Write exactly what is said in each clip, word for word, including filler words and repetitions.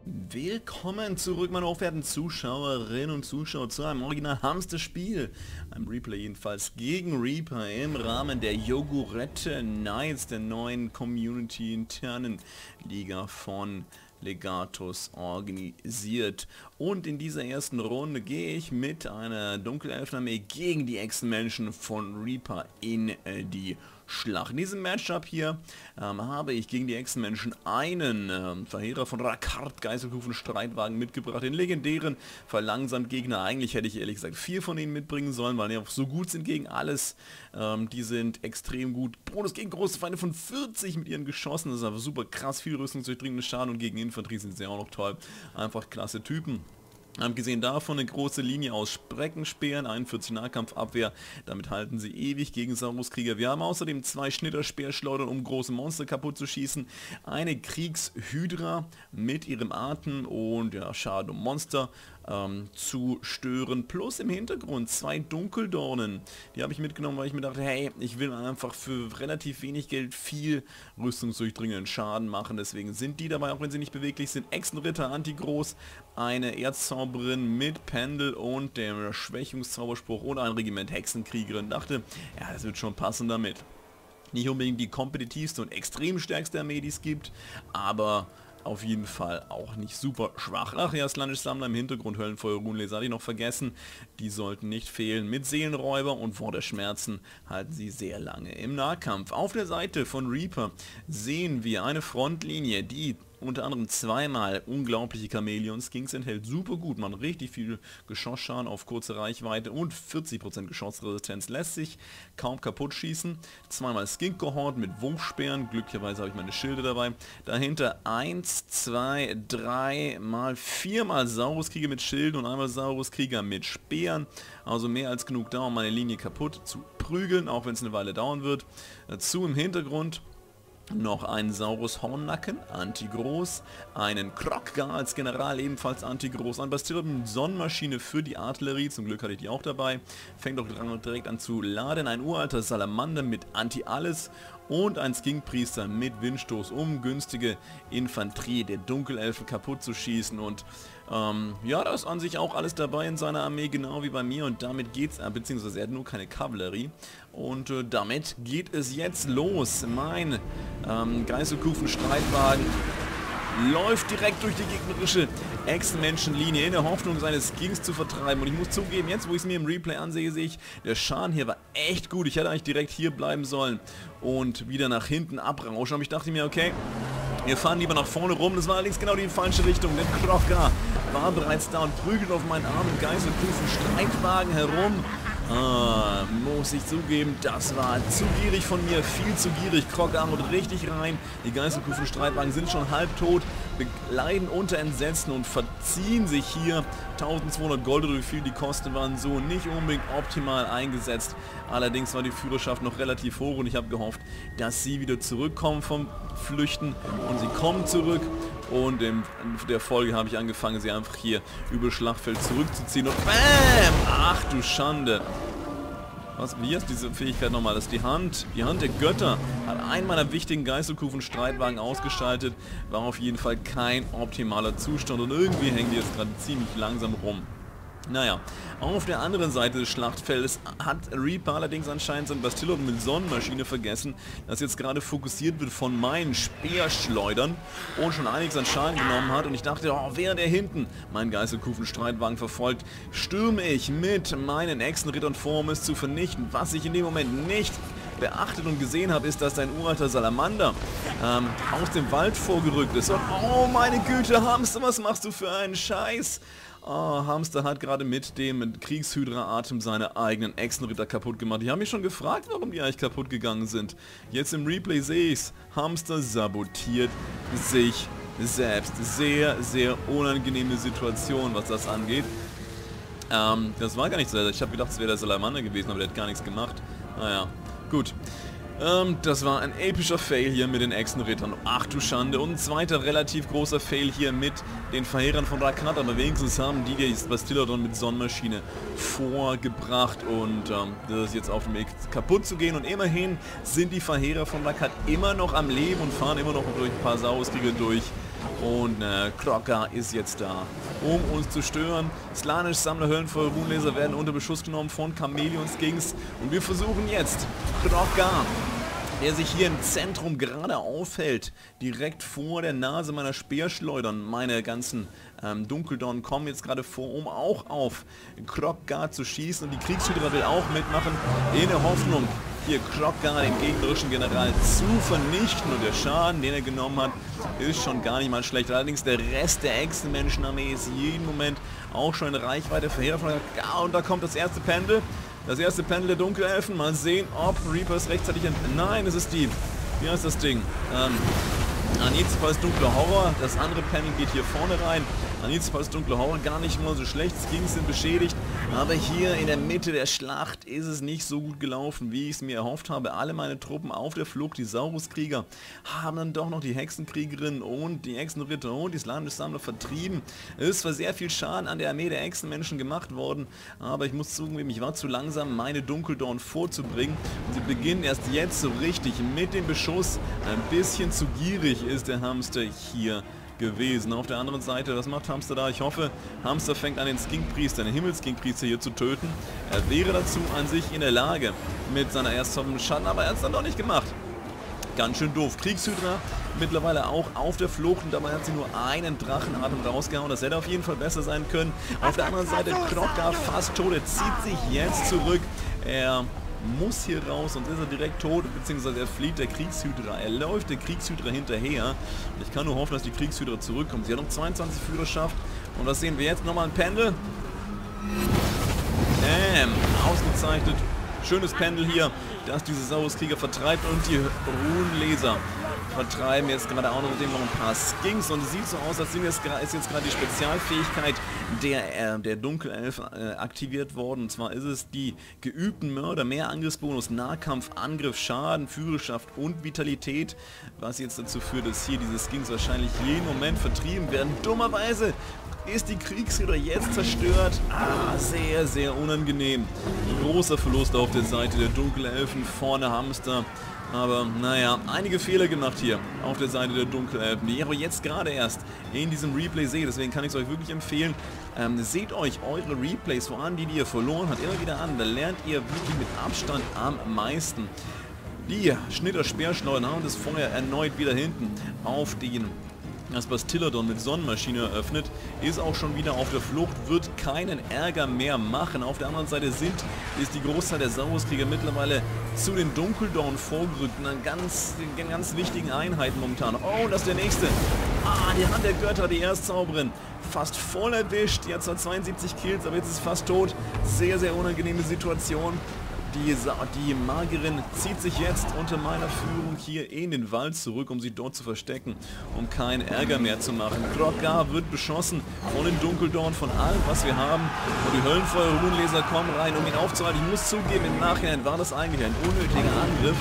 Willkommen zurück, meine hochwerten Zuschauerinnen und Zuschauer, zu einem original Hamster-Spiel. Ein Replay jedenfalls gegen Reaper im Rahmen der Yogurette Knights, der neuen Community-internen Liga von Legatus organisiert. Und in dieser ersten Runde gehe ich mit einer Dunkelelfenarmee gegen die Echsenmenschen von Reaper in äh, die Schlacht. In diesem Matchup hier ähm, habe ich gegen die Echsenmenschen einen ähm, Verheerer von Rakard Geiselkufen Streitwagen mitgebracht, den legendären verlangsamt Gegner. Eigentlich hätte ich ehrlich gesagt vier von ihnen mitbringen sollen, weil die auch so gut sind gegen alles. Ähm, die sind extrem gut. Bonus gegen große Feinde von vierzig mit ihren Geschossen. Das ist aber super krass, viel rüstungsdurchdringende Schaden, und gegen Infanterie sind sie auch noch toll. Einfach klasse Typen. Abgesehen davon eine große Linie aus Spreckenspeeren, einundvierzig Nahkampfabwehr, damit halten sie ewig gegen Sauruskrieger. Wir haben außerdem zwei Schnitterspeerschleudern, um große Monster kaputt zu schießen, eine Kriegshydra mit ihrem Atem und ja, Schaden um Monster ähm, zu stören, plus im Hintergrund zwei Dunkeldornen. Die habe ich mitgenommen, weil ich mir dachte, hey, ich will einfach für relativ wenig Geld viel rüstungsdurchdringenden Schaden machen, deswegen sind die dabei, auch wenn sie nicht beweglich sind. Echsenritter, Antigroß, eine Erzzauberin mit Pendel und dem Schwächungszauberspruch und ein Regiment Hexenkriegerin. Dachte, ja, das wird schon passen damit. Nicht unbedingt die kompetitivste und extrem stärkste Armee, die es gibt, aber auf jeden Fall auch nicht super schwach. Ach ja, Slanisch-Sammler im Hintergrund, Höllenfeuer, Runenleser hatte ich noch vergessen. Die sollten nicht fehlen. Mit Seelenräuber und Wort der Schmerzen halten sie sehr lange im Nahkampf. Auf der Seite von Reaper sehen wir eine Frontlinie, die unter anderem zweimal unglaubliche Chamäleon-Skinks enthält. Super gut, man richtig viel Geschossschaden auf kurze Reichweite und vierzig Prozent Geschossresistenz, lässt sich kaum kaputt schießen. Zweimal Skink-Kohort mit Wurfspeeren, glücklicherweise habe ich meine Schilde dabei. Dahinter eins, zwei, drei mal vier mal Sauruskrieger mit Schilden und einmal Sauruskrieger mit Speeren. Also mehr als genug da, um meine Linie kaputt zu prügeln, auch wenn es eine Weile dauern wird. Dazu im Hintergrund noch einen Saurus Hornnacken, Antigroß, einen Kroggar als General, ebenfalls Antigroß, ein Bastion mit Sonnenmaschine für die Artillerie, zum Glück hatte ich die auch dabei, fängt auch direkt an zu laden, ein uralter Salamander mit Anti-Alles und ein Skinkpriester mit Windstoß, um günstige Infanterie der Dunkelelfen kaputt zu schießen. Und ähm, ja, da ist an sich auch alles dabei in seiner Armee, genau wie bei mir, und damit geht's, äh, beziehungsweise er hat nur keine Kavallerie, und äh, damit geht es jetzt los. Mein ähm, Geiselkufen-Streitwagen läuft direkt durch die gegnerische Echsenmenschenlinie in der Hoffnung, seine Skinks zu vertreiben. Und ich muss zugeben, jetzt wo ich es mir im Replay ansehe, sehe ich, der Schaden hier war echt gut. Ich hätte eigentlich direkt hier bleiben sollen und wieder nach hinten abrauschen. Aber ich dachte mir, okay, wir fahren lieber nach vorne rum. Das war allerdings genau die falsche Richtung, denn Kroggar war bereits da und prügelt auf meinen armen Geiselkufen-Streitwagen herum. Ah, muss ich zugeben, das war zu gierig von mir, viel zu gierig. Kroggar haut richtig rein, die Geiselkufen-Streitwagen sind schon halb tot, leiden unter Entsetzen und verziehen sich hier. eintausendzweihundert Gold, oder wie viel die Kosten waren, so nicht unbedingt optimal eingesetzt. Allerdings war die Führerschaft noch relativ hoch und ich habe gehofft, dass sie wieder zurückkommen vom Flüchten, und sie kommen zurück. Und in der Folge habe ich angefangen, sie einfach hier über das Schlachtfeld zurückzuziehen und BAM! Ach du Schande! Was, wie ist diese Fähigkeit nochmal? Das ist die Hand, die Hand der Götter. Hat einen meiner wichtigen Geiselkufen-Streitwagen ausgeschaltet. War auf jeden Fall kein optimaler Zustand und irgendwie hängen die jetzt gerade ziemlich langsam rum. Naja, auf der anderen Seite des Schlachtfeldes hat Reaper allerdings anscheinend sein Bastion mit Sonnenmaschine vergessen, das jetzt gerade fokussiert wird von meinen Speerschleudern und schon einiges an Schaden genommen hat. Und ich dachte, oh, während er hinten meinen Geiselkufen-Streitwagen verfolgt, stürme ich mit meinen Echsenrittern vor, um es zu vernichten. Was ich in dem Moment nicht beachtet und gesehen habe, ist, dass ein uralter Salamander ähm, aus dem Wald vorgerückt ist. Und oh meine Güte, Hamster, was machst du für einen Scheiß? Oh, Hamster hat gerade mit dem Kriegshydra-Atem seine eigenen Echsenritter kaputt gemacht. Ich habe mich schon gefragt, warum die eigentlich kaputt gegangen sind. Jetzt im Replay sehe ich's. Hamster sabotiert sich selbst. Sehr, sehr unangenehme Situation, was das angeht. Ähm, das war gar nicht so. Ich habe gedacht, es wäre der Salamander gewesen, aber der hat gar nichts gemacht. Naja, gut. Ähm, das war ein epischer Fail hier mit den Echsenrittern. Ach du Schande. Und ein zweiter relativ großer Fail hier mit den Verheerern von Rakard. Aber wenigstens haben die das Bastiladon mit Sonnenmaschine vorgebracht. Und ähm, das ist jetzt auf dem Weg kaputt zu gehen. Und immerhin sind die Verheerer von Rakard immer noch am Leben und fahren immer noch durch ein paar Sauruskrieger durch. Und äh, Crocker ist jetzt da, um uns zu stören. Slaanesh, Sammler, Höllenfeuer, Runenleser werden unter Beschuss genommen von Chameleons Kings. Und wir versuchen jetzt Crocker, der sich hier im Zentrum gerade aufhält, direkt vor der Nase meiner Speerschleudern. Meine ganzen ähm, Dunkeldorn kommen jetzt gerade vor, um auch auf Crocker zu schießen. Und die Kriegshydra will auch mitmachen, in der Hoffnung, hier Crocker, den gegnerischen General, zu vernichten. Und der Schaden, den er genommen hat, ist schon gar nicht mal schlecht. Allerdings der Rest der Echsenmenschenarmee ist jeden Moment auch schon in Reichweite verheert. Ja, und da kommt das erste Pendel. Das erste Pendel der Dunkelelfen. Mal sehen, ob Reapers rechtzeitig... Nein, es ist die... Wie heißt das Ding? Ähm... Anizipals dunkler Horror. Das andere Pendel geht hier vorne rein. Anizipals dunkler Horror gar nicht mal so schlecht. Skins sind beschädigt. Aber hier in der Mitte der Schlacht ist es nicht so gut gelaufen, wie ich es mir erhofft habe. Alle meine Truppen auf der Flucht, die Sauruskrieger, haben dann doch noch die Hexenkriegerin und die Hexenritter und die Slaanesh-Sammler vertrieben. Es ist zwar sehr viel Schaden an der Armee der Echsenmenschen gemacht worden, aber ich muss zugeben, ich war zu langsam, meine Dunkeldorn vorzubringen. Und sie beginnen erst jetzt so richtig mit dem Beschuss. Ein bisschen zu gierig ist der Hamster hier gewesen. Auf der anderen Seite, was macht Hamster da? Ich hoffe, Hamster fängt an, den Skinkpriester, den Himmelskinkpriester hier zu töten. Er wäre dazu an sich in der Lage mit seiner ersten Schaden, aber er hat es dann doch nicht gemacht. Ganz schön doof. Kriegshydra mittlerweile auch auf der Flucht und dabei hat sie nur einen Drachenatem rausgehauen. Das hätte auf jeden Fall besser sein können. Auf der anderen Seite Crocker fast tot. Er zieht sich jetzt zurück. Er muss hier raus und ist er direkt tot, beziehungsweise er flieht der Kriegshydra. Er läuft der Kriegshydra hinterher. Und ich kann nur hoffen, dass die Kriegshydra zurückkommt. Sie hat noch zweiundzwanzig Führerschaft. Und was sehen wir jetzt? Nochmal ein Pendel. Bam. Ausgezeichnet. Schönes Pendel hier, das diese Sauruskrieger vertreibt und die Runenleser vertreiben jetzt gerade auch noch mit dem noch ein paar Skinks und es sieht so aus, als ist jetzt gerade die Spezialfähigkeit der, äh, der Dunkelelfen äh, aktiviert worden. Und zwar ist es die geübten Mörder, mehr Angriffsbonus, Nahkampf, Angriff, Schaden, Führerschaft und Vitalität, was jetzt dazu führt, dass hier diese Skinks wahrscheinlich jeden Moment vertrieben werden. Dummerweise ist die Kriegshydra jetzt zerstört. Ah, sehr, sehr unangenehm. Großer Verlust auf der Seite der Dunkelelfen, vorne Hamster. Aber naja, einige Fehler gemacht hier auf der Seite der Dunkelelfen, die ich aber jetzt gerade erst in diesem Replay sehe. Deswegen kann ich es euch wirklich empfehlen. Ähm, seht euch eure Replays, vor allem die, die ihr verloren habt, immer wieder an. Da lernt ihr wirklich mit Abstand am meisten. Die Schnitter-Speerschleudern haben das Feuer erneut wieder hinten auf den... Das Bastilladon mit Sonnenmaschine eröffnet, ist auch schon wieder auf der Flucht, wird keinen Ärger mehr machen. Auf der anderen Seite sind, ist die Großteil der Sauruskrieger mittlerweile zu den Dunkeldorn vorgerückt, in einer ganz, in ganz wichtigen Einheiten momentan. Oh, und das ist der nächste. Ah, die Hand der Götter, die Erstzauberin. Fast voll erwischt, die hat zwar zweiundsiebzig Kills, aber jetzt ist fast tot. Sehr, sehr unangenehme Situation. Die, die Magierin zieht sich jetzt unter meiner Führung hier in den Wald zurück, um sie dort zu verstecken, um keinen Ärger mehr zu machen. Crocker wird beschossen von den Dunkeldorn, von allem, was wir haben. Und die Höllenfeuer-Runenleser kommen rein, um ihn aufzuhalten. Ich muss zugeben, im Nachhinein war das eigentlich ein unnötiger Angriff.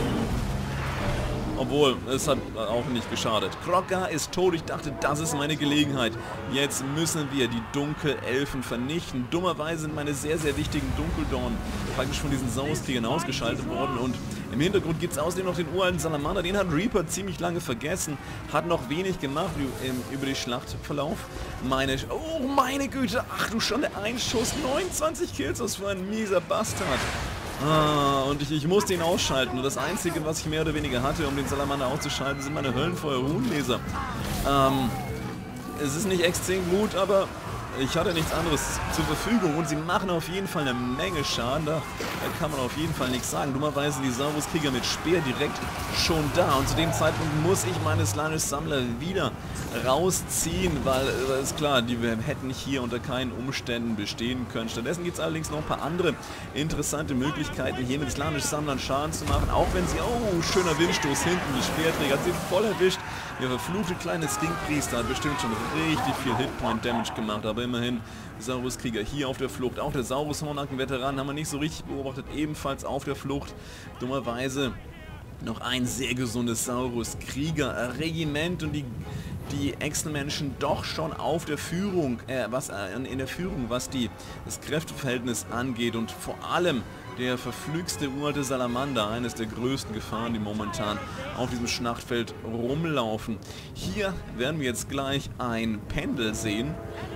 Obwohl, es hat auch nicht geschadet. Crocker ist tot. Ich dachte, das ist meine Gelegenheit. Jetzt müssen wir die Dunkelelfen vernichten. Dummerweise sind meine sehr, sehr wichtigen Dunkeldorn praktisch von diesen Sauruskriegern ausgeschaltet worden. Und im Hintergrund gibt es außerdem noch den uralten Salamander. Den hat Reaper ziemlich lange vergessen. Hat noch wenig gemacht über den Schlachtverlauf. Meine... Oh, meine Güte. Ach du schon, der Einschuss. neunundzwanzig Kills. Was für ein mieser Bastard. Ah, und ich, ich musste ihn ausschalten. Und das Einzige, was ich mehr oder weniger hatte, um den Salamander auszuschalten, sind meine Höllenfeuer-Runenleser. Ähm, es ist nicht extrem gut, aber ich hatte nichts anderes zur Verfügung. Und sie machen auf jeden Fall eine Menge Schaden. Da, da kann man auf jeden Fall nichts sagen. Dummerweise die Sauruskrieger mit Speer direkt schon da. Und zu dem Zeitpunkt muss ich meine Slaanesh-Sammler wieder rausziehen, weil äh, ist klar, die wir hätten hier unter keinen Umständen bestehen können. Stattdessen gibt es allerdings noch ein paar andere interessante Möglichkeiten, hier mit Slaanesh-Sammlern Schaden zu machen. Auch wenn sie... Oh, schöner Windstoß hinten. Die Speerträger hat sie voll erwischt. Der verfluchte kleine Skinkpriester hat bestimmt schon richtig viel Hitpoint-Damage gemacht, aber immerhin Sauruskrieger hier auf der Flucht. Auch der Saurus-Hornacken-Veteran haben wir nicht so richtig beobachtet, ebenfalls auf der Flucht. Dummerweise noch ein sehr gesundes Saurus-Krieger-Regiment und die, die Echsenmenschen doch schon auf der Führung, äh, was äh, in der Führung, was die, das Kräfteverhältnis angeht und vor allem der verflügste uralte Salamander, eines der größten Gefahren, die momentan auf diesem Schlachtfeld rumlaufen. Hier werden wir jetzt gleich ein Pendel sehen.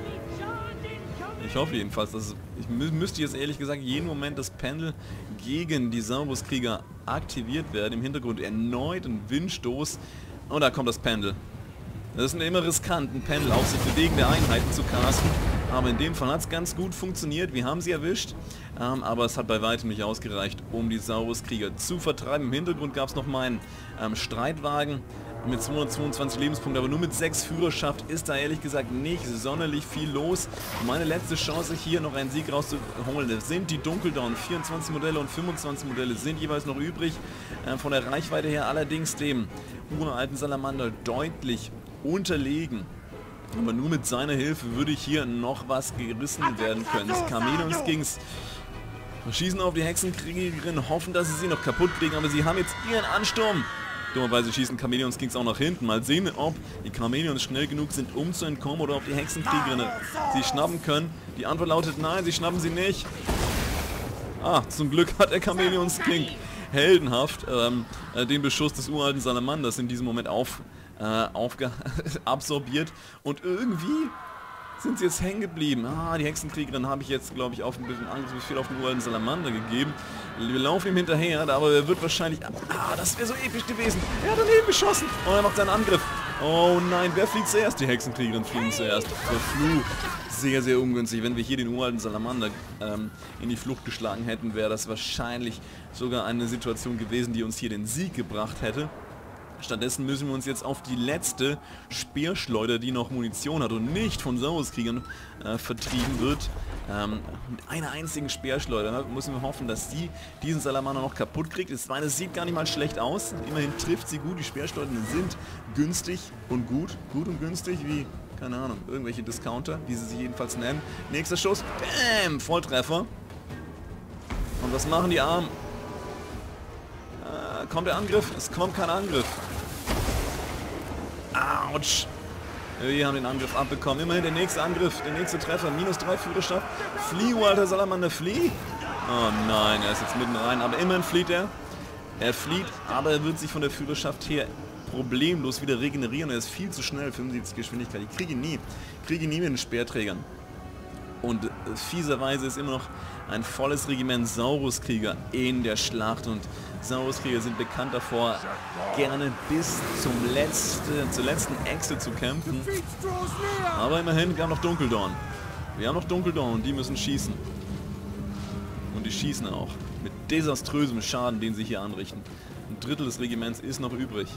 Ich hoffe jedenfalls, dass ich mü müsste jetzt ehrlich gesagt jeden Moment das Pendel gegen die Saurus-Krieger aktiviert werden. Im Hintergrund erneut ein Windstoß. Und da kommt das Pendel. Das ist immer riskant, ein Pendel auf sich bewegende Einheiten zu casten. Aber in dem Fall hat es ganz gut funktioniert. Wir haben sie erwischt. Ähm, aber es hat bei weitem nicht ausgereicht, um die Saurus-Krieger zu vertreiben. Im Hintergrund gab es noch meinen ähm, Streitwagen mit zweihundertzweiundzwanzig Lebenspunkten. Aber nur mit sechs Führerschaft ist da ehrlich gesagt nicht sonderlich viel los. Meine letzte Chance hier noch einen Sieg rauszuholen, das sind die Dunkeldawn. vierundzwanzig Modelle und fünfundzwanzig Modelle sind jeweils noch übrig. Äh, von der Reichweite her allerdings dem uralten Salamander deutlich unterlegen. Aber nur mit seiner Hilfe würde hier noch was gerissen werden können. Chameleon Skinks schießen auf die Hexenkriegerin, hoffen, dass sie sie noch kaputt kriegen, aber sie haben jetzt ihren Ansturm. Dummerweise schießen Chameleon Skinks auch nach hinten. Mal sehen, ob die Chameleons schnell genug sind, um zu entkommen, oder ob die Hexenkriegerin sie schnappen können. Die Antwort lautet nein, sie schnappen sie nicht. Ah, zum Glück hat der Chameleon Skink heldenhaft ähm, äh, den Beschuss des uralten Salamanders in diesem Moment auf, äh, absorbiert. Und irgendwie sind sie jetzt hängen geblieben. Ah, die Hexenkriegerin habe ich jetzt, glaube ich, auf ein bisschen Angriffsbefehl auf den uralten Salamander gegeben. Wir laufen ihm hinterher, aber er wird wahrscheinlich... Ah, das wäre so episch gewesen. Er hat daneben geschossen und er macht seinen Angriff. Oh nein, wer fliegt zuerst? Die Hexenkriegerin fliegen zuerst. Verflucht. Sehr, sehr ungünstig. Wenn wir hier den uralten Salamander ähm, in die Flucht geschlagen hätten, wäre das wahrscheinlich sogar eine Situation gewesen, die uns hier den Sieg gebracht hätte. Stattdessen müssen wir uns jetzt auf die letzte Speerschleuder, die noch Munition hat und nicht von Saurus-Kriegern äh, vertrieben wird, ähm, mit einer einzigen Speerschleuder, ne, müssen wir hoffen, dass sie diesen Salamander noch kaputt kriegt. Ich meine, es sieht gar nicht mal schlecht aus. Immerhin trifft sie gut. Die Speerschleudern sind günstig und gut. Gut und günstig wie, keine Ahnung, irgendwelche Discounter, wie sie sich jedenfalls nennen. Nächster Schuss. Bäm! Volltreffer. Und was machen die Armen? Äh, kommt der Angriff? Es kommt kein Angriff. Autsch. Wir haben den Angriff abbekommen. Immerhin der nächste Angriff, der nächste Treffer. Minus drei Führerschaft. Flieh, alter Salamander, flieh. Oh nein, er ist jetzt mitten rein. Aber immerhin flieht er. Er flieht, aber er wird sich von der Führerschaft her problemlos wieder regenerieren. Er ist viel zu schnell, fünfundsiebzig Geschwindigkeit. Ich kriege ihn nie. Ich kriege ihn nie mit den Speerträgern. Und äh, fieserweise ist immer noch ein volles Regiment Saurus-Krieger in der Schlacht. Und Saurus-Krieger sind bekannt davor, gerne bis zum letzte, zur letzten Echse zu kämpfen. Aber immerhin, wir haben noch Dunkeldawn. Wir haben noch Dunkeldawn und die müssen schießen. Und die schießen auch. Mit desaströsem Schaden, den sie hier anrichten. Ein Drittel des Regiments ist noch übrig.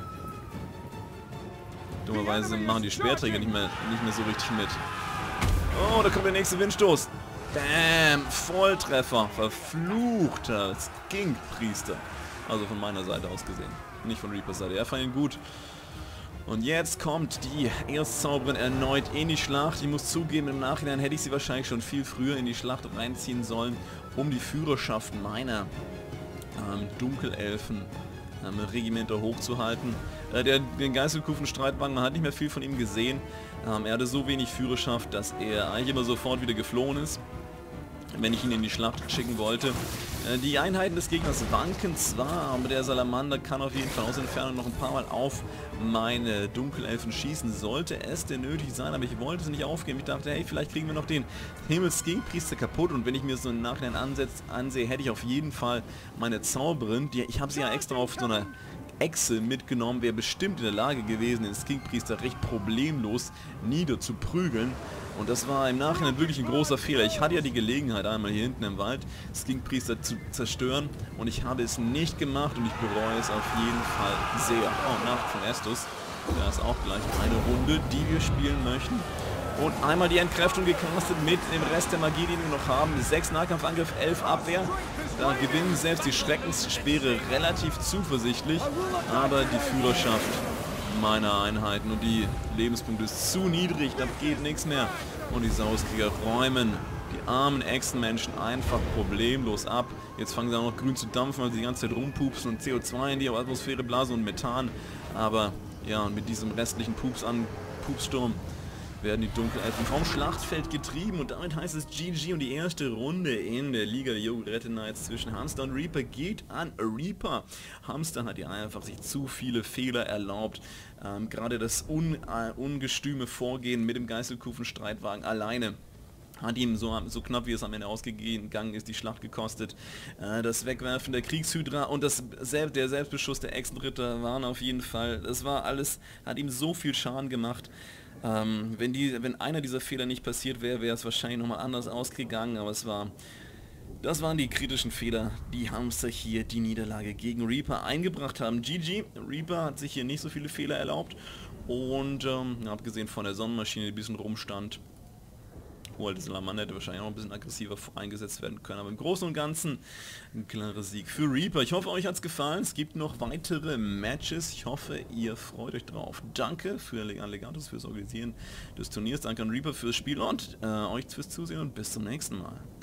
Dummerweise machen die Speerträger nicht mehr, nicht mehr so richtig mit. Oh, da kommt der nächste Windstoß. Bam, Volltreffer. Verfluchter Skink-Priester. Also von meiner Seite aus gesehen. Nicht von Reapers Seite. Er fand ihn gut. Und jetzt kommt die Erstzauberin erneut in die Schlacht. Ich muss zugeben, im Nachhinein hätte ich sie wahrscheinlich schon viel früher in die Schlacht reinziehen sollen, um die Führerschaft meiner ähm, Dunkelelfen ähm, Regimenter hochzuhalten. Äh, der, den Geißelkufen-Streitwagen, man hat nicht mehr viel von ihm gesehen. Ähm, er hatte so wenig Führerschaft, dass er eigentlich immer sofort wieder geflohen ist, wenn ich ihn in die Schlacht schicken wollte. Äh, die Einheiten des Gegners wanken zwar, aber der Salamander kann auf jeden Fall aus Entfernung noch ein paar Mal auf meine Dunkelelfen schießen, sollte es denn nötig sein, aber ich wollte es nicht aufgeben. Ich dachte, hey, vielleicht kriegen wir noch den Himmels-Skink-Priester kaputt, und wenn ich mir so im Nachhinein ansetz, ansehe, hätte ich auf jeden Fall meine Zauberin, die, ich habe sie ja extra auf so einer Echse mitgenommen, wäre bestimmt in der Lage gewesen, den Skink-Priester recht problemlos niederzuprügeln. Und das war im Nachhinein wirklich ein großer Fehler. Ich hatte ja die Gelegenheit, einmal hier hinten im Wald Skink-Priester zu zerstören, und ich habe es nicht gemacht, und ich bereue es auf jeden Fall sehr. Oh, Nacht von Estus. Da ist auch gleich eine Runde, die wir spielen möchten. Und einmal die Entkräftung gecastet mit dem Rest der Magie, die wir noch haben. sechs Nahkampfangriff, elf Abwehr. Da gewinnen selbst die Schreckensspeere relativ zuversichtlich. Aber die Führerschaft meiner Einheiten und die Lebenspunkte ist zu niedrig, da geht nichts mehr. Und die Saurus-Krieger räumen die armen Echsenmenschen einfach problemlos ab. Jetzt fangen sie auch noch grün zu dampfen, weil sie die ganze Zeit rumpupsen und C O zwei in die Atmosphäre blasen und Methan. Aber ja, und mit diesem restlichen Pups an Pupssturm werden die Dunkelelfen vom Schlachtfeld getrieben und damit heißt es G G und die erste Runde in der Liga der Yogurette Knights zwischen Hamster und Reaper geht an Reaper. Hamster hat ja einfach sich zu viele Fehler erlaubt. Ähm, gerade das un, äh, ungestüme Vorgehen mit dem Geißelkufen-Streitwagen alleine hat ihm so, so knapp wie es am Ende ausgegangen ist, die Schlacht gekostet. Äh, das Wegwerfen der Kriegshydra und das, der Selbstbeschuss der Echsenritter waren auf jeden Fall, das war alles, hat ihm so viel Schaden gemacht. Ähm, wenn, die, wenn einer dieser Fehler nicht passiert wäre, wäre es wahrscheinlich nochmal anders ausgegangen, aber es war... Das waren die kritischen Fehler, die Hamster hier die Niederlage gegen Reaper eingebracht haben. G G, Reaper hat sich hier nicht so viele Fehler erlaubt und ähm, abgesehen von der Sonnenmaschine, die ein bisschen rumstand, der Salamander hätte wahrscheinlich auch ein bisschen aggressiver eingesetzt werden können, aber im Großen und Ganzen ein klarer Sieg für Reaper. Ich hoffe, euch hat es gefallen. Es gibt noch weitere Matches. Ich hoffe, ihr freut euch drauf. Danke für an Legatus fürs Organisieren des Turniers. Danke an Reaper fürs Spiel und äh, euch fürs Zusehen und bis zum nächsten Mal.